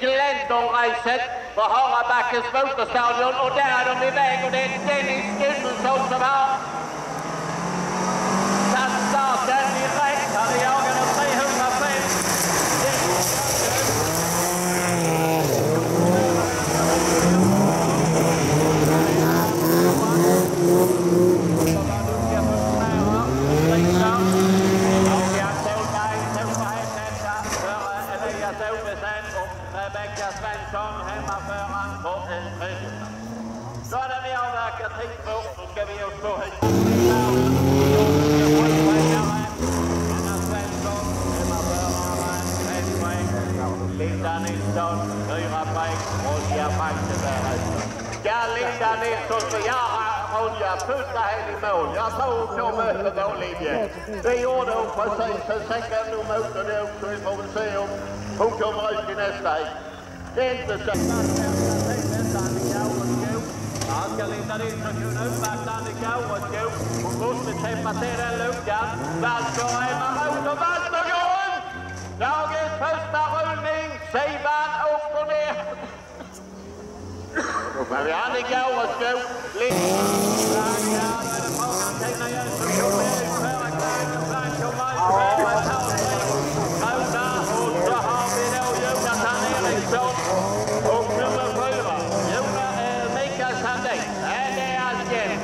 Glendon-racet på Harabackens motorstadion, och där är de iväg, och det är Dennis Gudmundsson som har satt starten direkt. Han är jagad av 305. Rebecka Svensson, hemmaföraren på en tredje plats. Då hade vi avverkat hit på, så ska vi upp på hit. Svensson, hemmaföraren, 1 poäng. Linda Nilsson, 4 poäng. Ronja Falkenberg. Ska Linda Nilsson begära Ronja putta henne i mål? Jag tror hon kom över mållinjen. Det gjorde hon precis. Sen sänkade hon motorn det också. Vi får väl se om hon kommer ut i nästa hit. Det är inte så. Ja, ska Linda Nilsson kunna uppvakta Annika Åretskog. Hon måste täppa till den luckan. Walter Emma Roth och Walter går runt. Lagets första rullning. Sivan åker ner. Då får vi Annika Åretskog. Tina Jönsson kommer ut. Frank kommer ut. Och så har vi då Jonathan Eriksson. Och nummer 4. Mikael Sandin. Det är alltjämt.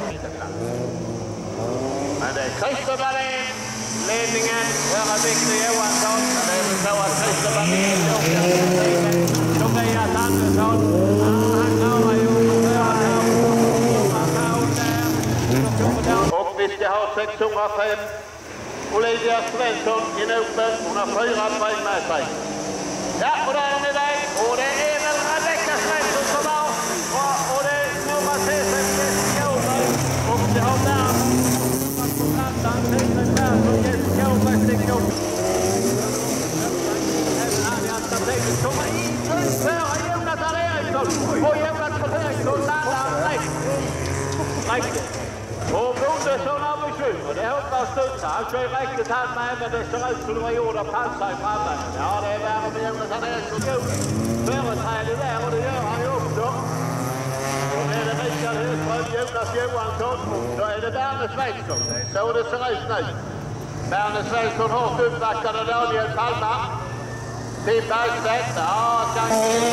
Men det är Christer Wallén. Ledningen för Victor Johansson. Det är väl så att Christer Wallén åker. Tobias Andersson. Han klarar ju och vi ska ha 605. Olivia Svensson i noten. Hon har 4 poäng med sig. Ja, och där är de iväg. Och det är väl Rebecka Svensson som har. Och det är några T6 Jessica Åberg. Och det har där på plattan. T6 Persson, Jessica Åberg, sticker upp. Även Anja Stativus kommer in. Föra Jonathan Eriksson. Och Jonathan Eriksson landar rätt. Och Bondesson har bekymmer. Det hoppas studsa. Han kör riktigt han med, men det ser ut som det var gjort att passa i framme. Ja, det är värre med Jonathan Eriksson. Företräder där, och det gör han ju också. Och det är det Richard Höström, Jonas Johansson, och så är det Berne Svensson. Så det ser ut nu. Berne Svensson hårt uppvaktade Daniel Palma. Tim Bergstedt. Ja, tack.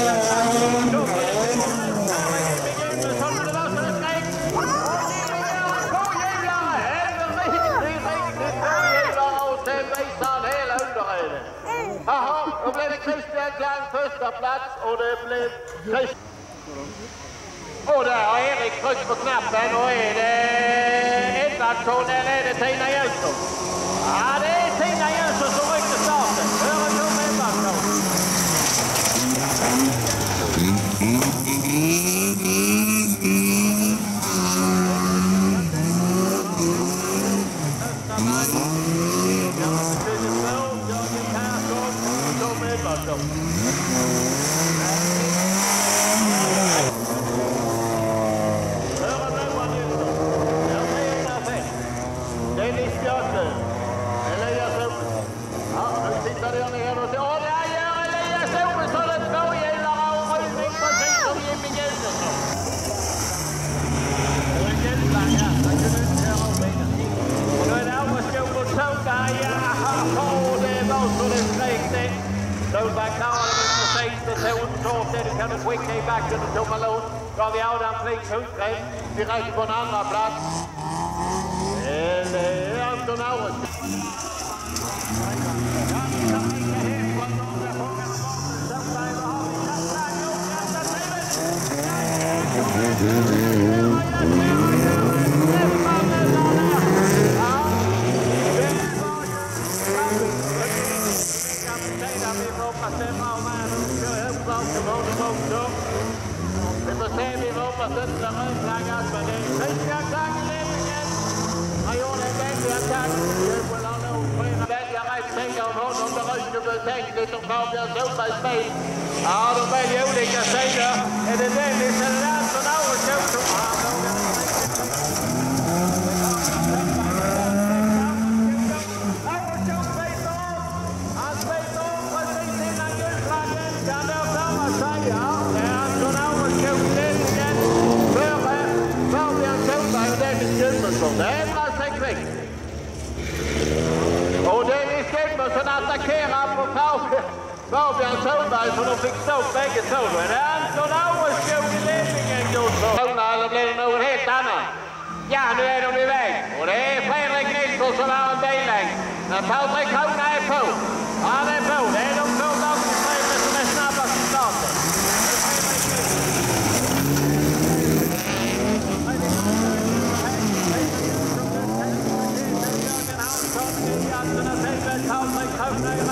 Jaha, då blev det Christian Klang första plats, och det blev Christian. Och där har Erik tryckt på knappen, och är det Edvardsson eller är det Tina Jönsson? Ja, det är Tina Jönsson som rycker starten. Före kom Edvardsson. Dennis Björklund. Elias Åbesson. Ja, nu tittar jag ner och ser. Och där gör Elias Åbesson en tvåhjulare och rullning precis som Jimmy Gudmundsson. Och en Gudvang här. Han kunde inte köra av bilen. Och då är det Åbesson och Solberg. Jaha, det var så det skrek det. Solberg klarar det med precis. Det tog inte svårt det. Du kan du skicka i backen och tomma låt. Då har vi Adam Flink Hultgren direkt på en andra plats. Det är Anton Auret. Vi får se, vi hoppas inte det rödflaggas, men det är Christian Klang i ledningen. Han gjorde en väldig attack. Jubel har nog flera välja rätt sida om honom. Det ryker betänkligt om Fabian Solbergs bil. Ja, de väljer olika sidor. Är det Dennis eller Anton Auret som har någon? Han spelar om precis innan gulflaggen. Kan det vara Sundberg så de fick stopp bägge två. Då är det Anton Auerskog i ledningen just för. Eller blir det någon helt annan? Ja, nu är de iväg. Och det är Fredrik Nilsson som har en billängd. Men Patrik Krona är på. Han är på. Det är de två lagningsregler som är snabbast i starten. Patrik Krona